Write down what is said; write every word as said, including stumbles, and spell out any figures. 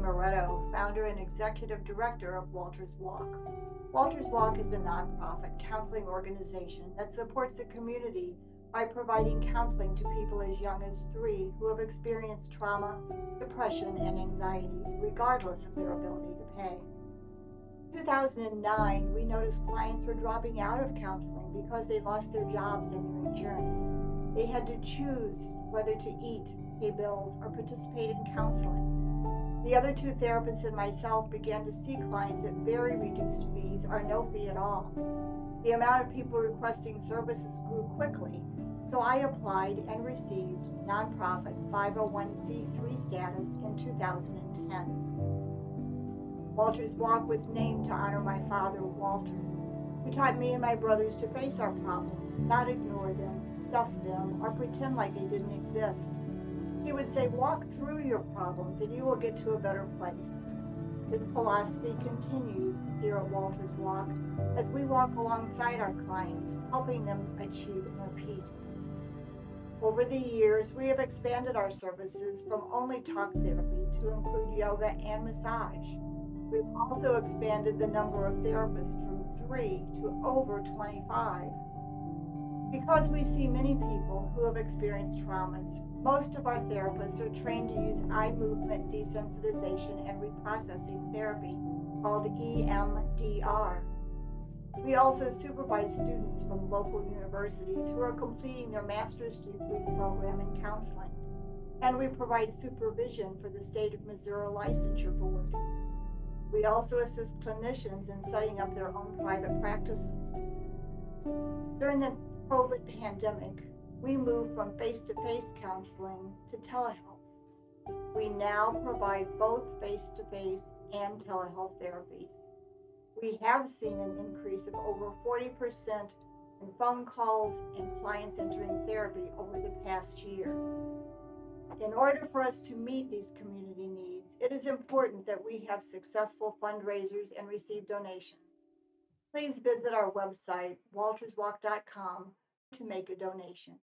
Moretto, founder and executive director of Walter's Walk. Walter's Walk is a nonprofit counseling organization that supports the community by providing counseling to people as young as three who have experienced trauma, depression, and anxiety, regardless of their ability to pay. In two thousand nine, we noticed clients were dropping out of counseling because they lost their jobs and their insurance. They had to choose whether to eat, pay bills, or participate in counseling. The other two therapists and myself began to see clients at very reduced fees or no fee at all. The amount of people requesting services grew quickly, so I applied and received nonprofit five oh one c three status in two thousand ten. Walter's Walk was named to honor my father, Walter, who taught me and my brothers to face our problems, not ignore them, stuff them, or pretend like they didn't exist. He would say, walk through your problems and you will get to a better place. This philosophy continues here at Walter's Walk as we walk alongside our clients, helping them achieve inner peace. Over the years, we have expanded our services from only talk therapy to include yoga and massage. We've also expanded the number of therapists from three to over twenty-five. Because we see many people who have experienced traumas, most of our therapists are trained to use eye movement desensitization and reprocessing therapy, called E M D R. We also supervise students from local universities who are completing their master's degree program in counseling, and we provide supervision for the State of Missouri Licensure Board. We also assist clinicians in setting up their own private practices. During the COVID pandemic, we moved from face-to-face counseling to telehealth. We now provide both face-to-face and telehealth therapies. We have seen an increase of over forty percent in phone calls and clients entering therapy over the past year. In order for us to meet these community needs, it is important that we have successful fundraisers and receive donations. Please visit our website, walters walk dot com, to make a donation.